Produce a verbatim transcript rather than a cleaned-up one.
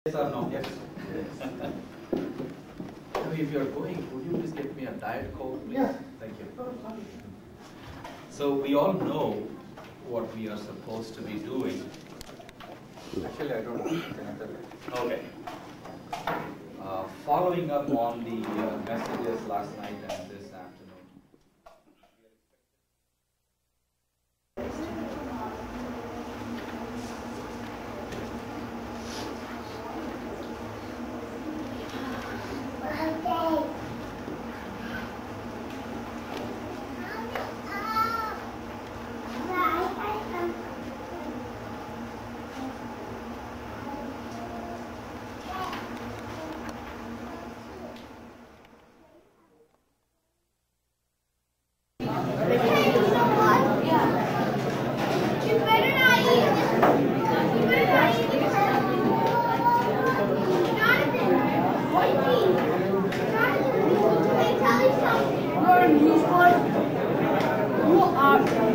Yes or no? Yes. If you are going, would you please get me a Diet Coke, please? Yeah. Thank you. So we all know what we are supposed to be doing. Actually, I don't know. Okay. Uh, following up on the uh, messages last night and this afternoon. You are